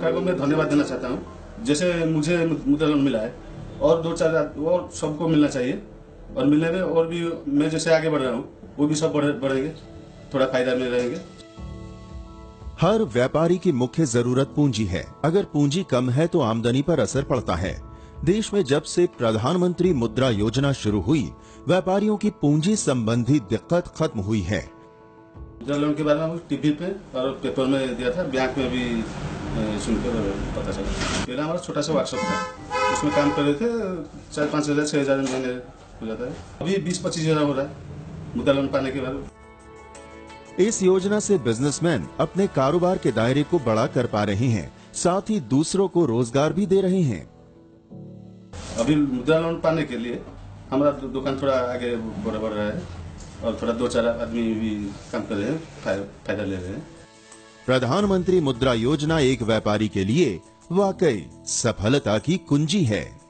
सरकार को मैं धन्यवाद देना चाहता हूँ। जैसे मुझे मुद्रा लोन मिला है और 2-4 और सबको मिलना चाहिए, और मिलने में और भी मैं जैसे आगे बढ़ रहा हूँ वो भी सब बढ़ेंगे, थोड़ा फायदा में रहेंगे। हर व्यापारी की मुख्य जरूरत पूंजी है। अगर पूंजी कम है तो आमदनी पर असर पड़ता है। देश में जब से प्रधानमंत्री मुद्रा योजना शुरू हुई, व्यापारियों की पूंजी संबंधी दिक्कत खत्म हुई है। मुद्रा लोन के बारे में टीवी पे और पेपर में दिया था, बैंक में भी सुनकर पता चला। पहले हमारा छोटा सा वर्कशॉप था, उसमें काम कर रहे थे। 4-5 हज़ार 6 हज़ार महीने हो जाता है। अभी 20-25 हज़ार हो रहा है मुद्रा लोन पाने के बाद। इस योजना से बिजनेसमैन अपने कारोबार के दायरे को बड़ा कर पा रहे हैं, साथ ही दूसरों को रोजगार भी दे रहे हैं। अभी मुद्रा लोन पाने के लिए हमारा दुकान थोड़ा आगे बढ़ रहा है और थोड़ा 2-4 आदमी भी काम कर रहे हैं, फायदा ले रहे हैं। प्रधानमंत्री मुद्रा योजना एक व्यापारी के लिए वाकई सफलता की कुंजी है।